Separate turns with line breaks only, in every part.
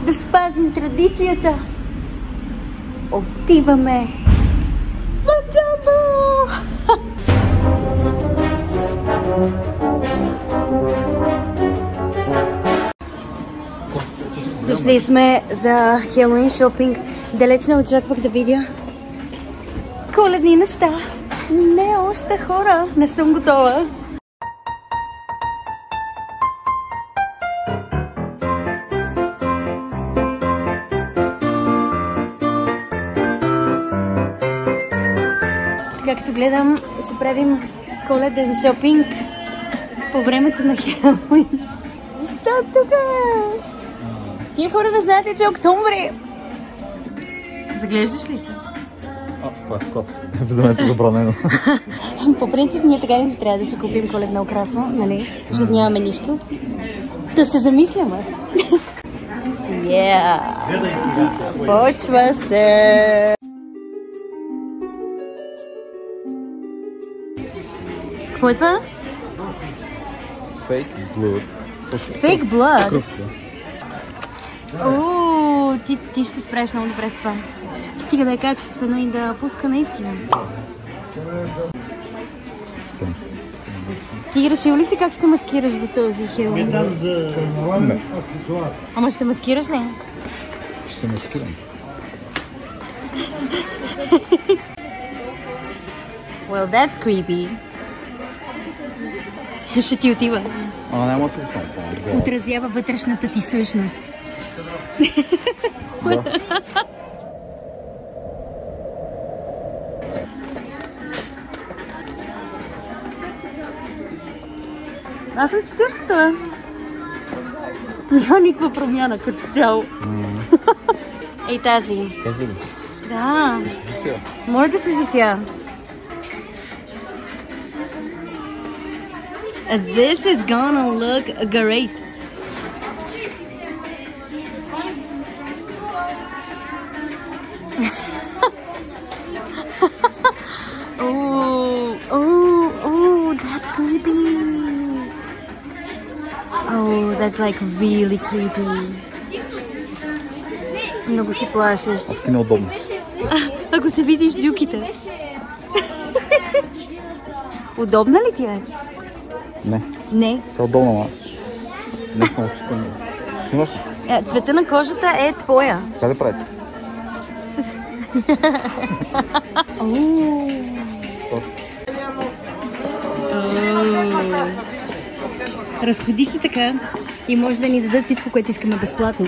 да спазим традицията. Отиваме в Джамбо! Дошли сме за Хелоуин шопинг. Далеч не очаквах да видя коледни неща. Не още, хора. Не съм готова. Както гледам, ще правим коледен шопинг по времето на Хелоуин. Защо тук? Тия хора не знаете, че е октомври. Заглеждаш ли си?
Това е скот. За мен е забранено.
По принцип, ние така не трябва да си купим коледна украса, нали? Защото нямаме нищо. Да се замисляме. Почва се! Какво е това?
Fake blood.
Fake blood? Ооо, ти ще справиш много добре с това. Стига да е качествено и да пуска наистина. Ти решил ли си как ще маскираш за този Хелоуин?
Не.
Ама ще маскираш ли?
Ще се маскирам.
Well, that's creepy. Ще ти отива.
Няма да се усам.
Отразява вътрешната ти същност.
Да.
Аз съм си същата. Няма никаква промяна като цяло. Ей тази.
Тази ли?
Да. Моля да служи сега. This is gonna look great. Oh, that's creepy. Oh, that's like really creepy. Много си плашеш.
Аз е неудобно.
Ако се видиш дюките. Удобна ли ти е?
Не.
Не.
Това е удобно, ама. Не съм очите. Снимаш ли?
Цвета на кожата е твоя.
Така ли правите?
Разходи се така и може да ни дадат всичко, което искаме безплатно.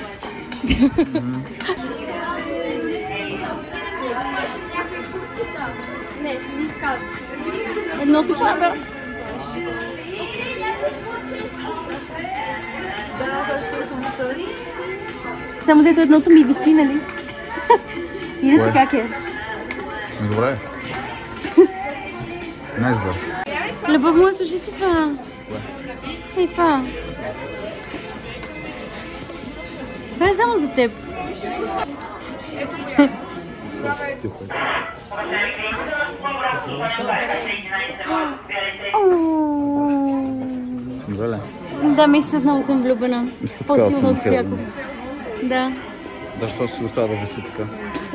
Едното чака. Само дето едното ми виси, нали? Иначе как е?
Добре. Не зле.
Любов му, слушай си това. Ей това. Това е само за теб.
Добре.
Да, мисля, отново съм влюбена. По-силно от всяко. Да.
Да, що си остава да виси така?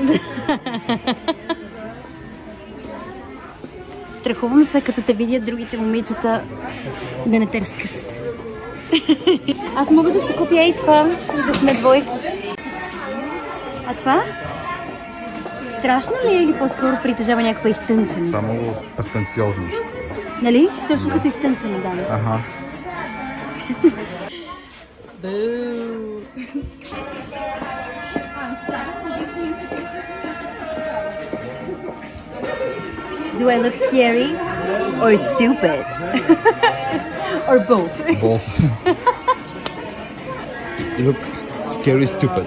Страхувам се, като те видят другите момичета, да не те разкъсат. Аз мога да си купя и това, и да сме двойка. А това? Страшно ли е или по-скоро притежава някаква изтънченост?
Това е много претенциозно.
Нали? Точно като изтънчено, да.
Аха.
Do I look scary or stupid? Or both?
Both. You look scary stupid.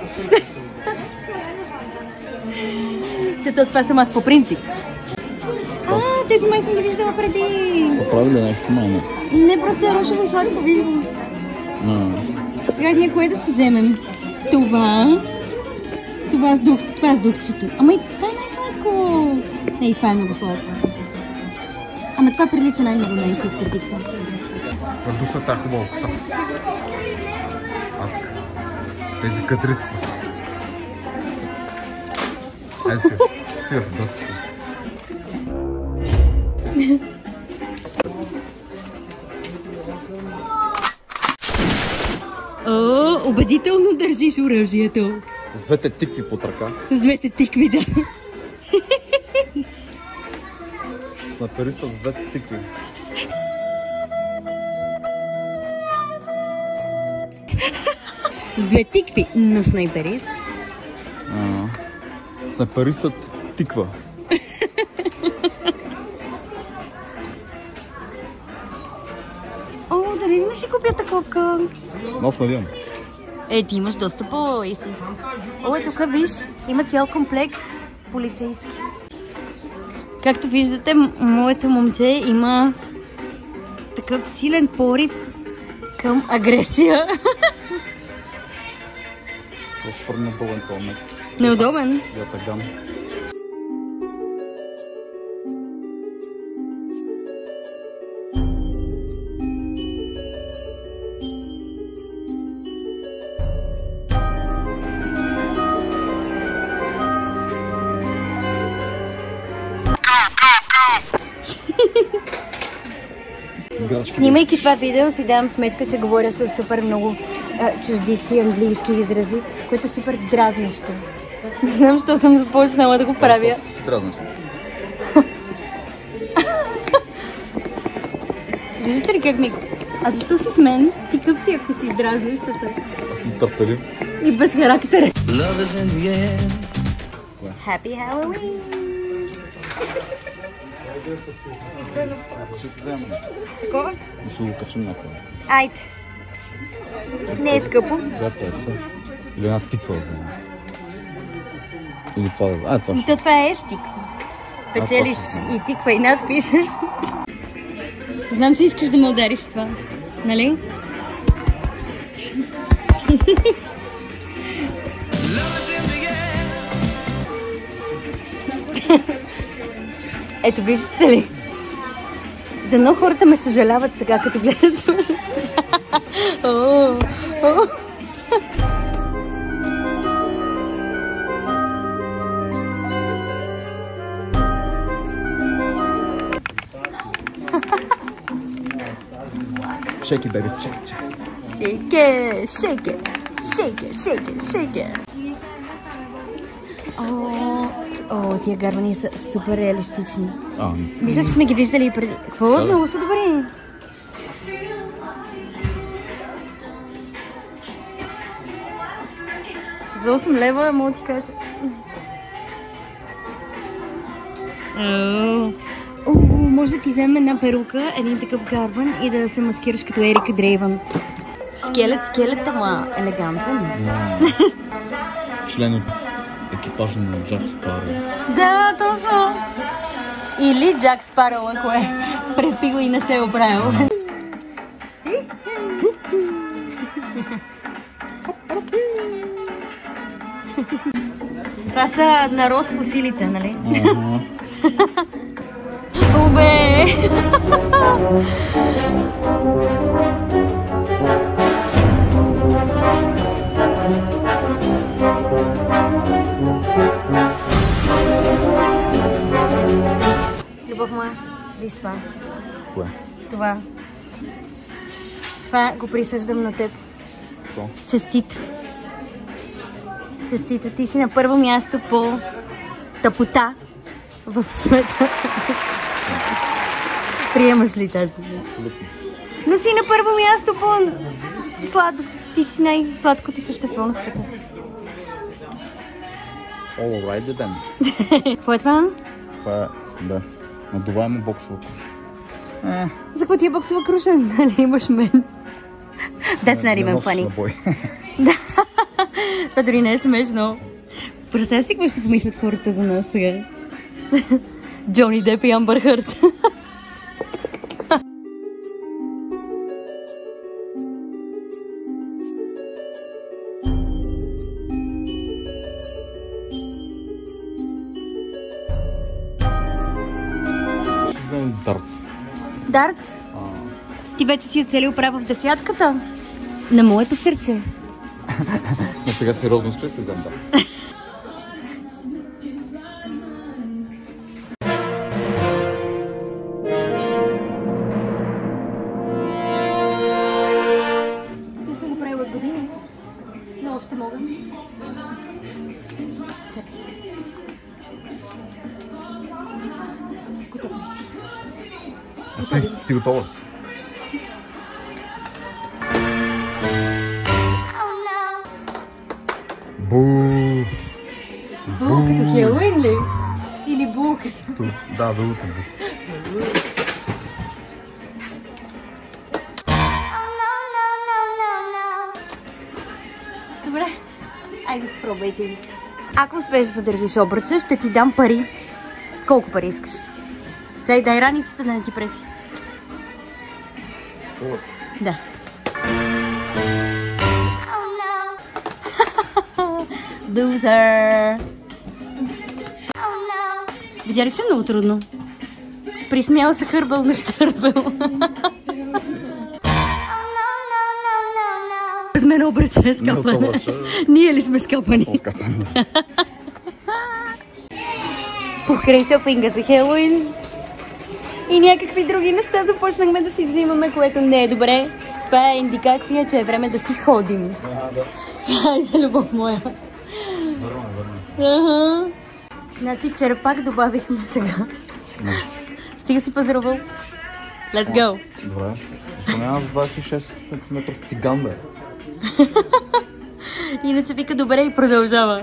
Чето това съм аз по принцип. Тези май съм ги виждала преди.
Поправи ли нещо, мама?
Не, просто е рошево и сладко видимо. Сега ние кое да си вземем? Това. Това с духчето. Ама и това е най-сладко. И това е много сладко. Ама това прилича най-много на истинска тиква.
Въздушната е хубава коса. Тези катрици. Айде сега. Сега се доста.
О, убедително държиш оръжието.
С двете тикви под ръка.
С двете тикви, да.
Снайперистът с двете тикви.
С две тикви, но снайперист.
Снайперистът тиква.
О, дали не си купя таковка?
Нов надявам.
Ти имаш доста по-истински. О, тук виж, има цял комплект полицейски. Както виждате, моето момче има такъв силен порив към агресия.
Просто неудобен това мек.
Неудобен?
Я таган.
Снимайки това видео, си давам сметка, че говоря с супер много чуждици, английски изрази, което е супер дразнещо. Не знам, защо съм започнала да го правя.
Защото си дразнещо.
Виждате ли как ми... А защо си с мен? Ти къв си, ако си дразнещата?
Аз съм търпелив.
И без характер. Happy Halloween!
Ще се вземем.
Такова?
Да се го качим някъде.
Айде. Не е скъпо.
2,50. Или една тиква да вземем. Или това да... това ще.
То това е стик. Печелиш и тиква и надпис. Знам, че искаш да ме удариш с това. Нали? Ето, виждате ли? Дано хората ме съжаляват сега, като гледат.
Shake it, baby. Shake it.
Shake it, shake it, shake it, shake it, shake it. О, тия гарвани са супер реалистични. Мисля, че сме ги виждали и преди. Какво? Много са добри. За 8 лева, мога ти кажа. Може да ти вземем една перука, един такъв гарбан и да се маскираш като Ерика Дрейвън. Скелет, ама елегантен.
Член от екипажа на Джак Спароу.
Да, точно. Или Джак Спароу, ако е препил и не се е оправил. Това са на роз фосилите, нали? Обе! Любов моя, виж това.
Кое?
Това. Това го присъждам на теб.
Какво?
Честито. Честито. Ти си на първо място по тъпота в света. Приемаш ли тази?
Абсолютно.
Но си на първо място по сладост. Ти си най-сладкото същество на света.
Alright, then.
Какво е това?
Това е, да, надуваема боксова круша.
За какво ти е боксова круша? Нали имаш мен? That's not even funny. Да. Това дори не е смешно. Представяш ли какво ще помислят хората за нас сега? Джони Деп и Амбър Хърт.
Дартс.
Дартс? Ти вече си оцелил право в десятката? На моето сърце.
Но сега сериозно ще се взем, да.
Не съм го правила от години, но още мога. Чакай. Готова си.
Ти готова си? Бу.
Бу като Хелоуин ли? Или бу като...
Да, другото бу.
Добре, айде пробвайте ви. Ако успееш да държиш обръча, ще ти дам пари. Колко пари искаш? Чай, дай раницата да не ти пречи. Да. Loser! Видя ли, че е много трудно? Присмял се хърбал на щърбел. Пред мен обръча е скапане. Ние ли сме скапани? Покрай шопинга за Хелоуин и някакви други неща започнахме да си взимаме, което не е добре. Това е индикация, че е време да си ходим. Хайде, любов моя. Ага. Значи черпак добавихме сега. Стига си пазарувал. Let's go!
Добре. Спомнявам 26 см тиган, бе.
Иначе вика добре и продължава.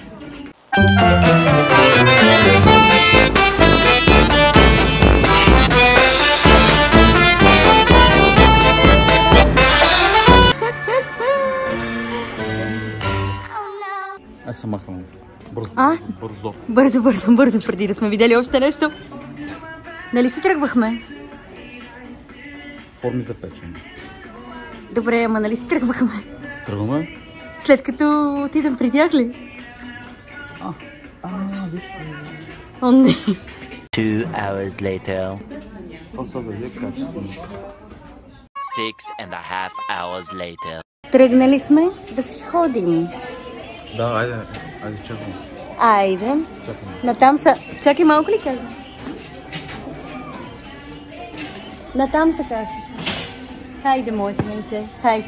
Аз се махам. Бързо.
Бързо, преди да сме видели още нещо. Нали си тръгвахме?
Форми за печене.
Добре, ама нали си тръгвахме?
Тръгваме?
След като отидем при тях ли?
Виж.
О, не.
2 hours later.
Това са да е качествено.
6.5 hours later.
Тръгнали сме да си ходим.
Да, айде честно.
Айде.
Чакаме.
Натам са... Чакай малко ли каза? Натам са каза. Хайде, моите момче. Хайде.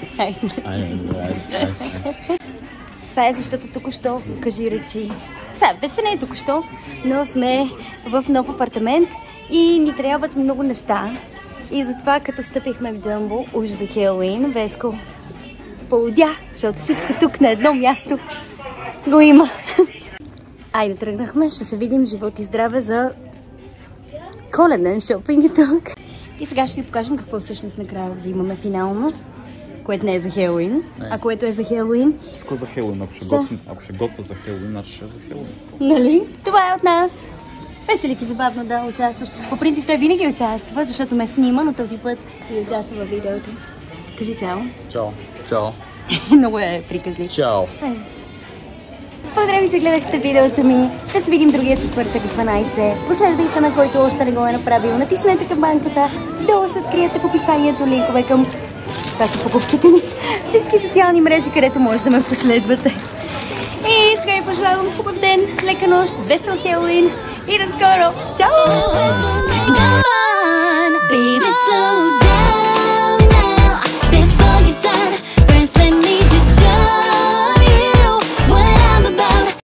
Това е защото току-що, кажи речи. Сега, вече не е току-що, но сме в нов апартамент и ни трябват много неща. И затова, като стъпихме в Джамбо, уж за Хелоуин, Веско полудя, защото всичко тук на едно място го има. Айде, тръгнахме, ще се видим, живот и здраве за коледен шопинг и тук. И сега ще ви покажем какво всъщност накрая взимаме финално, което не е за Хелоуин, а което е за Хелоуин.
Всичко за Хелоуин, ако ще готвя за Хелоуин, аз ще е за Хелоуин.
Нали? Това е от нас. Беше ли ти забавно да участваш? По принцип той винаги участва, защото ме снима, но този път и участва във видеото. Кажи чао.
Чао.
Много е приказлив.
Чао.
Благодаря ви, че гледахте видеото ми. Ще се видим другия четвъртък в 12. Последвайте ме, който още не го е направил. Натиснете камбанката. Долу ще откриете в описанието линкове към... Това са покупките ни. Всички социални мрежи, където може да ме последвате. И сега ви пожелавам хубав ден, лека нощ, весел Хелоуин и до скоро. Чао!